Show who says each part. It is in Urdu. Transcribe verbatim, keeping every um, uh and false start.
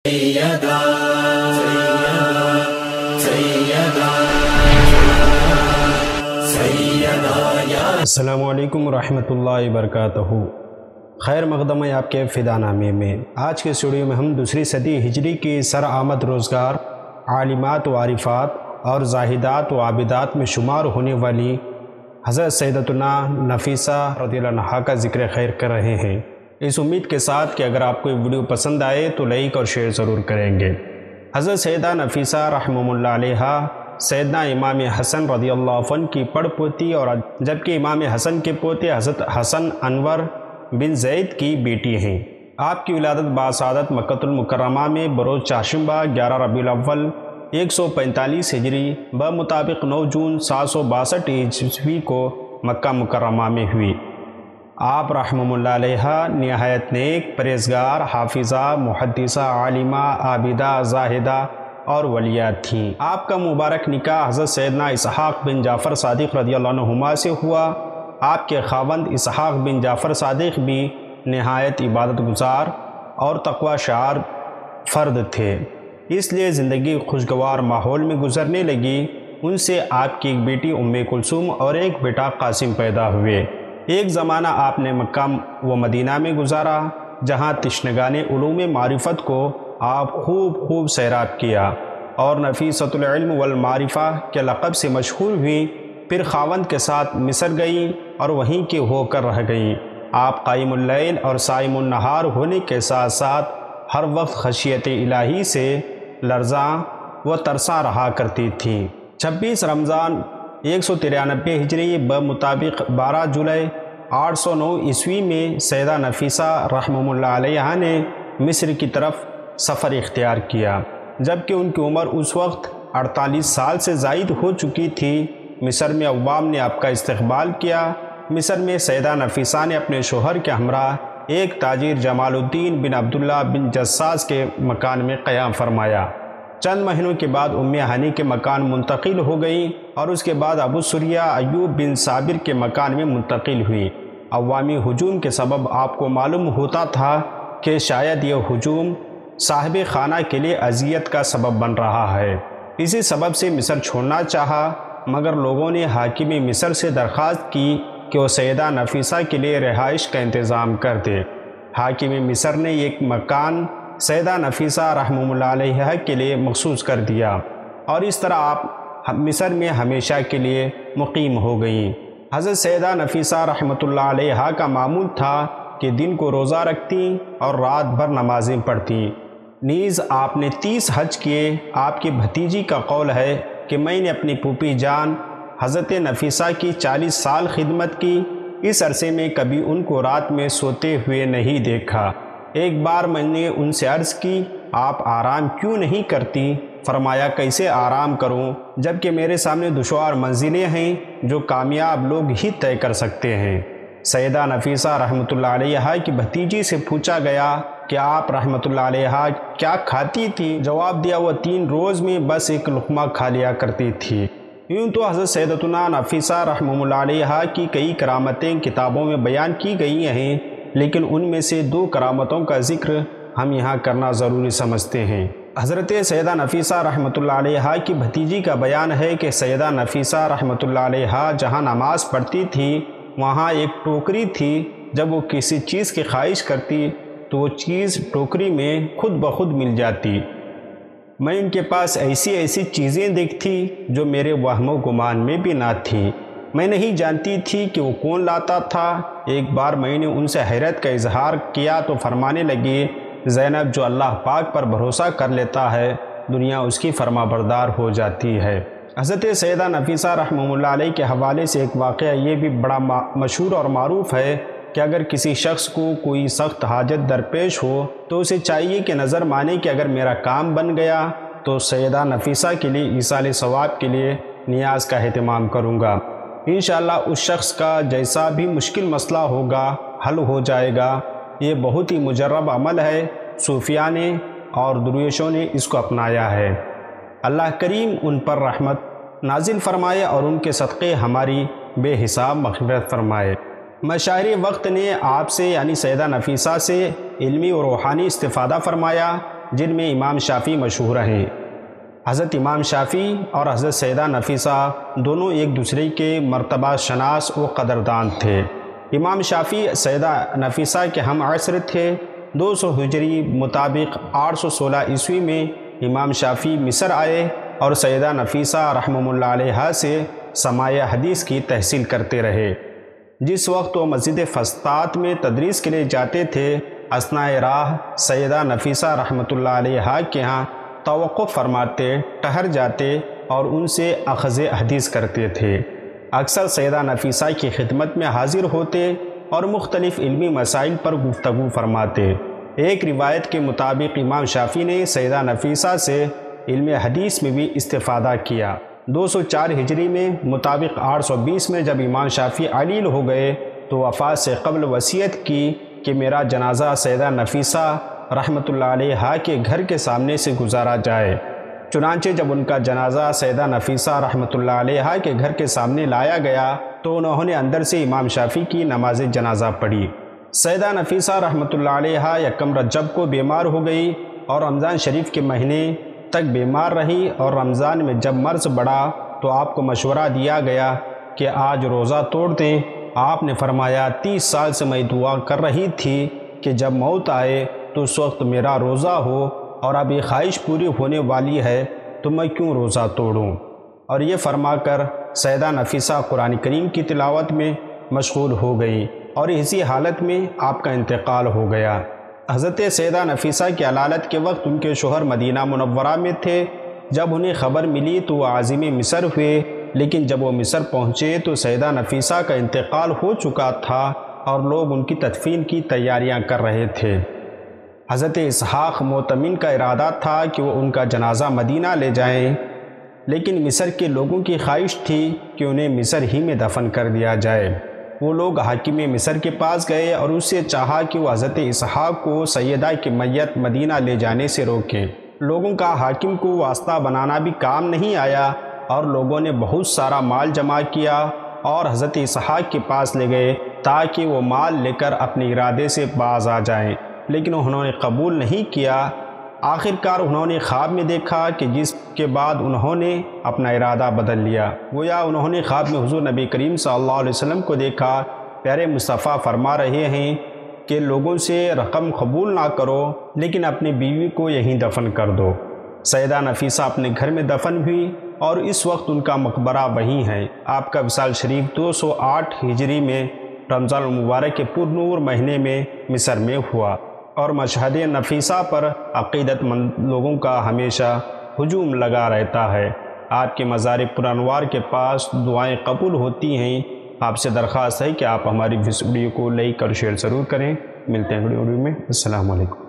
Speaker 1: سیدہ سیدہ سیدہ السلام علیکم ورحمۃ اللہ وبرکاتہ۔ خیر مقدم ہے آپ کے فدا نامے میں۔ آج کے اسٹوڈیو میں ہم دوسری صدی ہجری کی سر آمد روزگار عالمات و عارفات اور زاہدات و عابدات میں شمار ہونے والی حضرت سیدتنا نفیسہ رضی اللہ عنہا کا ذکر خیر کر رہے ہیں، اس امید کے ساتھ کہ اگر آپ کو یہ ویڈیو پسند آئے تو لائک اور شیئر ضرور کریں گے۔ حضرت سیدہ نفیسہ رحمہ اللہ علیہا سیدنا امام حسن رضی اللہ عنہ کی پڑ پوتی اور جبکہ امام حسن کے پوتے حضرت حسن انور بن زید کی بیٹی ہیں۔ آپ کی ولادت باسعادت مکہ المکرمہ میں بروز چہارشنبہ گیارہ ربیع الاول ایک سو پینتالیس ہجری بمطابق نو جون سات سو باسٹھ عیسوی کو مکہ مکرمہ میں ہوئی۔ آپ رحمہ اللہ علیہ نہایت نیک، پرہیزگار، حافظہ، محدثہ، عالمہ، عابدہ، زاہدہ اور ولیات تھیں۔ آپ کا مبارک نکاح حضرت سیدنا اسحاق بن جعفر صادق رضی اللہ عنہما سے ہوا۔ آپ کے خاوند اسحاق بن جعفر صادق بھی نہایت عبادت گزار اور تقوی شعار فرد تھے، اس لیے زندگی خوشگوار ماحول میں گزرنے لگی۔ ان سے آپ کی ایک بیٹی ام کلثوم اور ایک بیٹا قاسم پیدا ہوئے۔ ایک زمانہ آپ نے مکہ و مدینہ میں گزارا، جہاں تشنگان علوم معرفت کو آپ خوب خوب سیراب کیا اور نفیسۃ العلم والمعرفہ کے لقب سے مشہور ہوئی۔ پھر خاوند کے ساتھ مصر گئیں اور وہیں کے ہو کر رہ گئیں۔ آپ قائم اللیل اور صائم النہار ہونے کے ساتھ ساتھ ہر وقت خشیت الہی سے لرزاں و ترساں رہا کرتی تھیں۔ چھبیس رمضان ایک سو ترانوے ہجری بمطابق بارہ جولائی آٹھ سو نو عیسوی میں سیدہ نفیسہ رحمہ اللہ علیہ نے مصر کی طرف سفر اختیار کیا، جبکہ ان کی عمر اس وقت اڑتالیس سال سے زائد ہو چکی تھی۔ مصر میں عوام نے آپ کا استقبال کیا۔ مصر میں سیدہ نفیسہ نے اپنے شوہر کے ہمراہ ایک تاجر جمال الدین بن عبداللہ بن جساس کے مکان میں قیام فرمایا۔ چند مہینوں کے بعد ام ہانی کے مکان منتقل ہو گئی اور اس کے بعد ابو سریہ ایوب بن صابر کے مکان میں منتقل ہوئی۔ عوامی ہجوم کے سبب آپ کو معلوم ہوتا تھا کہ شاید یہ ہجوم صاحب خانہ کے لیے اذیت کا سبب بن رہا ہے، اسی سبب سے مصر چھوڑنا چاہا، مگر لوگوں نے حاکم مصر سے درخواست کی کہ وہ سیدہ نفیسہ کے لیے رہائش کا انتظام کر دے۔ حاکم مصر نے ایک مکان سیدہ نفیسہ رحمہ اللہ علیہ کے لیے مخصوص کر دیا اور اس طرح آپ مصر میں ہمیشہ کے لیے مقیم ہو گئیں۔ حضرت سیدہ نفیسہ رحمۃ اللہ علیہ کا معمول تھا کہ دن کو روزہ رکھتیں اور رات بھر نمازیں پڑھتیں۔ نیز آپ نے تیس حج کیے۔ آپ کی بھتیجی کا قول ہے کہ میں نے اپنی پھوپھی جان حضرت نفیسہ کی چالیس سال خدمت کی، اس عرصے میں کبھی ان کو رات میں سوتے ہوئے نہیں دیکھا۔ ایک بار میں نے ان سے عرض کی، آپ آرام کیوں نہیں کرتی؟ فرمایا، کیسے آرام کروں جبکہ میرے سامنے دشوار منزلیں ہیں جو کامیاب لوگ ہی طے کر سکتے ہیں۔ سیدہ نفیسہ رحمۃ اللہ علیہ کی بھتیجی سے پوچھا گیا کہ آپ رحمۃ اللہ علیہ کیا کھاتی تھی؟ جواب دیا، وہ تین روز میں بس ایک لقمہ کھا لیا کرتی تھی۔ یوں تو حضرت سیدتنا نفیسہ رحمہ اللہ علیہ کی کئی کرامتیں کتابوں میں بیان کی گئی ہیں، لیکن ان میں سے دو کرامتوں کا ذکر ہم یہاں کرنا ضروری سمجھتے ہیں۔ حضرت سیدہ نفیسہ رحمۃ اللہ علیہ کی بھتیجی کا بیان ہے کہ سیدہ نفیسہ رحمۃ اللہ علیہ جہاں نماز پڑھتی تھی وہاں ایک ٹوکری تھی، جب وہ کسی چیز کی خواہش کرتی تو وہ چیز ٹوکری میں خود بخود مل جاتی۔ میں ان کے پاس ایسی ایسی چیزیں دیکھتی جو میرے وہم و گمان میں بھی نہ تھیں۔ میں نہیں جانتی تھی کہ وہ کون لاتا تھا۔ ایک بار میں نے ان سے حیرت کا اظہار کیا تو فرمانے لگی، زینب، جو اللہ پاک پر بھروسہ کر لیتا ہے دنیا اس کی فرما بردار ہو جاتی ہے۔ حضرت سیدہ نفیسہ رحمہ اللہ علیہ کے حوالے سے ایک واقعہ یہ بھی بڑا مشہور اور معروف ہے کہ اگر کسی شخص کو کوئی سخت حاجت درپیش ہو تو اسے چاہیے کہ نظر مانے کہ اگر میرا کام بن گیا تو سیدہ نفیسہ کے لیے ایصال ثواب کے لیے نیاز کا اہتمام کروں گا، انشاءاللہ اس شخص کا جیسا بھی مشکل مسئلہ ہوگا حل ہو جائے گا۔ یہ بہت ہی مجرب عمل ہے، صوفیاء نے اور درویشوں نے اس کو اپنایا ہے۔ اللہ کریم ان پر رحمت نازل فرمائے اور ان کے صدقے ہماری بے حساب مغفرت فرمائے۔ مشاہیر وقت نے آپ سے یعنی سیدہ نفیسہ سے علمی و روحانی استفادہ فرمایا۔ جن میں امام شافعی مشہور ہیں۔ حضرت امام شافعی اور حضرت سیدہ نفیسہ دونوں ایک دوسرے کے مرتبہ شناس و قدردان تھے۔ امام شافعی سیدہ نفیسہ کے ہم عصر تھے۔ دو سو ہجری مطابق آٹھ سو سولہ عیسوی میں امام شافعی مصر آئے اور سیدہ نفیسہ رحمہ اللہ علیہا سے سماع حدیث کی تحصیل کرتے رہے۔ جس وقت وہ مسجد فسطاط میں تدریس کے لیے جاتے تھے، اثناء راہ سیدہ نفیسہ رحمۃ اللہ علیہا کے ہاں توقف فرماتے، ٹھہر جاتے اور ان سے اخذ حدیث کرتے تھے۔ اکثر سیدہ نفیسہ کی خدمت میں حاضر ہوتے اور مختلف علمی مسائل پر گفتگو فرماتے۔ ایک روایت کے مطابق امام شافعی نے سیدہ نفیسہ سے علم حدیث میں بھی استفادہ کیا۔ دو سو چار ہجری میں مطابق آٹھ سو بیس میں جب امام شافعی علیل ہو گئے تو وفات سے قبل وصیت کی کہ میرا جنازہ سیدہ نفیسہ رحمۃ اللہ علیہا کے گھر کے سامنے سے گزارا جائے۔ چنانچہ جب ان کا جنازہ سیدہ نفیسہ رحمۃ اللہ علیہا کے گھر کے سامنے لایا گیا تو انہوں نے اندر سے امام شافعی کی نماز جنازہ پڑھی۔ سیدہ نفیسہ رحمۃ اللہ علیہا یکم رجب کو بیمار ہو گئی اور رمضان شریف کے مہینے تک بیمار رہی، اور رمضان میں جب مرض بڑھا تو آپ کو مشورہ دیا گیا کہ آج روزہ توڑ دیں۔ آپ نے فرمایا، تیس سال سے میں دعا کر رہی تھی کہ جب موت آئے تو اس وقت میرا روزہ ہو، اور اب یہ خواہش پوری ہونے والی ہے تو میں کیوں روزہ توڑوں؟ اور یہ فرما کر سیدہ نفیسہ قرآن کریم کی تلاوت میں مشغول ہو گئی اور اسی حالت میں آپ کا انتقال ہو گیا۔ حضرت سیدہ نفیسہ کی علالت کے وقت ان کے شوہر مدینہ منورہ میں تھے۔ جب انہیں خبر ملی تو وہ عازم مصر ہوئے، لیکن جب وہ مصر پہنچے تو سیدہ نفیسہ کا انتقال ہو چکا تھا اور لوگ ان کی تدفین کی تیاریاں کر رہے تھے۔ حضرت اسحاق معتمن کا ارادہ تھا کہ وہ ان کا جنازہ مدینہ لے جائیں، لیکن مصر کے لوگوں کی خواہش تھی کہ انہیں مصر ہی میں دفن کر دیا جائے۔ وہ لوگ حاکم مصر کے پاس گئے اور اس سے چاہا کہ وہ حضرت اسحاق کو سیدہ کی میت مدینہ لے جانے سے روکیں۔ لوگوں کا حاکم کو واسطہ بنانا بھی کام نہیں آیا اور لوگوں نے بہت سارا مال جمع کیا اور حضرت اسحاق کے پاس لے گئے تاکہ وہ مال لے کر اپنے ارادے سے باز آ جائیں، لیکن انہوں نے قبول نہیں کیا۔ آخر کار انہوں نے خواب میں دیکھا کہ جس کے بعد انہوں نے اپنا ارادہ بدل لیا۔ گویا انہوں نے خواب میں حضور نبی کریم صلی اللہ علیہ وسلم کو دیکھا۔ پیارے مصطفیٰ فرما رہے ہیں کہ لوگوں سے رقم قبول نہ کرو، لیکن اپنی بیوی کو یہیں دفن کر دو۔ سیدہ نفیسہ اپنے گھر میں دفن ہوئی اور اس وقت ان کا مقبرہ وہیں ہے۔ آپ کا وصال شریف دو سو آٹھ ہجری میں رمضان المبارک کے پر نور مہینے میں مصر میں ہوا، اور مشہد نفیسہ پر عقیدت مند لوگوں کا ہمیشہ ہجوم لگا رہتا ہے۔ آپ کے مزار پرانوار کے پاس دعائیں قبول ہوتی ہیں۔ آپ سے درخواست ہے کہ آپ ہماری ویڈیو کو لائک اور شیئر ضرور کریں۔ ملتے ہیں ویڈیو میں۔ السلام علیکم۔